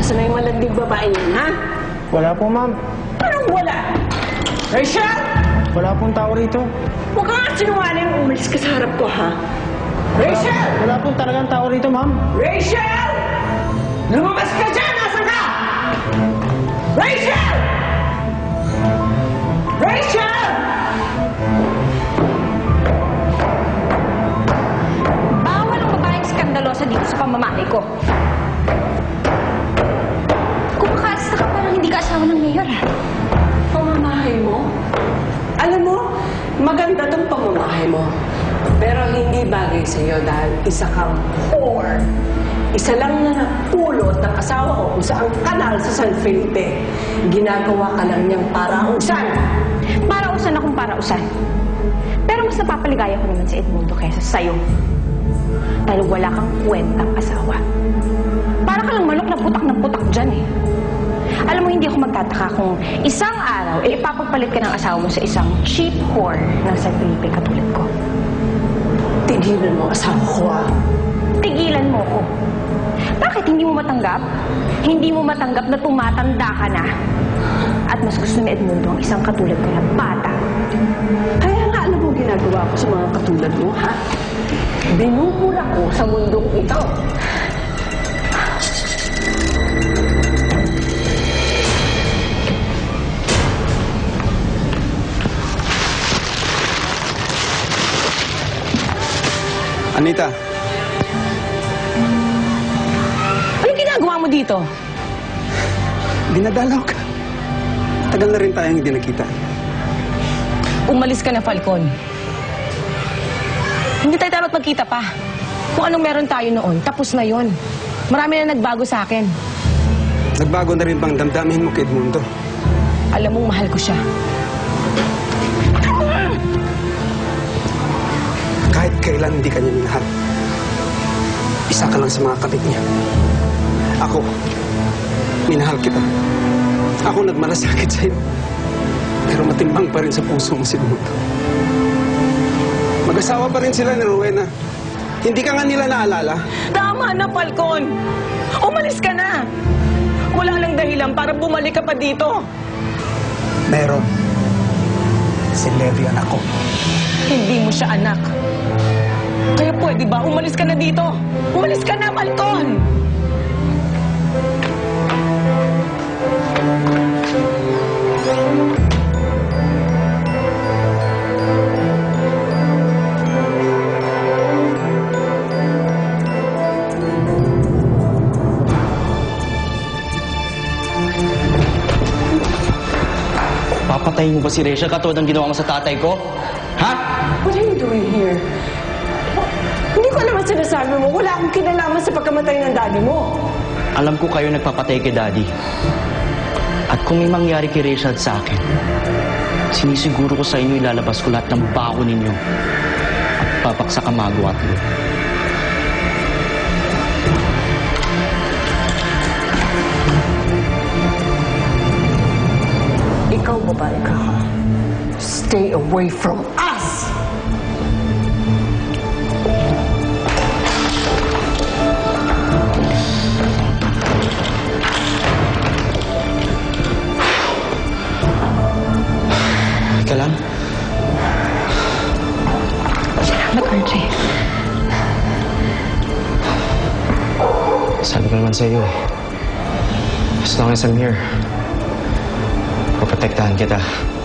Nasaan na yung malanding babae yun, ha? Wala po, ma'am. Anong wala? Rachel! Wala pong tao rito. Huwag ka nga sinungaling. Umalis ka sa harap ko, ha? Rachel! Wala pong talagang tao rito, ma'am. Rachel! Lumabas ka dyan! Nasaan ka? Rachel! Rachel! Bawal ang babaeng skandalosa dito sa pamamahay ko. Kung makaalis na ka, parang hindi ka asawa ng mayor, ha? Pamamahay mo? Alam mo, maganda tong pamamahay mo. Pero hindi bagay sa'yo dahil isa kang whore. Isa lang na napulot ng asawa ko kung saan kanal sa San Felipe. Ginagawa ka lang niyang parausan. Parausan akong parausan. Pero mas napapaligaya ko naman sa Edmundo kaysa sa'yo. Dahil wala kang kwentang asawa. Para ka lang manok na putak dyan eh. Alam mo, hindi ako magtataka kung isang araw, ipapagpalit ka ng asawa mo sa isang cheap whore ng San Felipe katulad ko. Tigilan mo asawa ko, ah. Tigilan mo ko. Bakit hindi mo matanggap? Hindi mo matanggap na tumatanda ka na. At mas gusto ni Edmundo ang isang katulad ko na bata. Kaya nga alam mo ginagawa ko sa mga katulad mo, ha? Binubura ko sa mundong ito. Anita. Anong ginagawa mo dito? Dinadalaw ka. Tagal na rin tayong hindi nakita. Umalis ka na, Falcon. Hindi tayo dapat magkita pa. Kung anong meron tayo noon, tapos na yon. Marami na nagbago sa akin. Nagbago na rin bang damdamin mo kay Edmundo? Alam mong mahal ko siya. Kahit kailan hindi ka niya minahal. Isa ka lang sa mga kapit niya. Ako, minahal kita. Ako nagmalasakit sa'yo. Pero matimbang pa rin sa puso mo si Edmundo. Mag-asawa pa rin sila ni Rowena. Hindi ka nga nila naalala. Tama na, Falcon! Umalis ka na! Wala lang dahilan para bumalik ka pa dito. Meron. Si Levi anak ko. Hindi mo siya anak. Kaya pwede ba umalis ka na dito? Umalis ka na, Falcon! Papatayin mo ba si Rachel katulad ng ginawa mo sa tatay ko? Ha? What are you doing here? Hindi ko naman sinasabi mo, wala akong kinalaman sa pagkamatay ng daddy mo. Alam ko kayo nagpapatay kay Daddy. At kung may mangyari kay Rachel sa akin, sinisiguro ko sa inyo ilalabas ko lahat ng bako ninyo at papaksa ka magawa at lo. Ikaw, babae ka. Stay away from us! Ka lang? Salamat, RJ. Sabi ko naman sa iyo as long as I'm here, paprotektahan kita.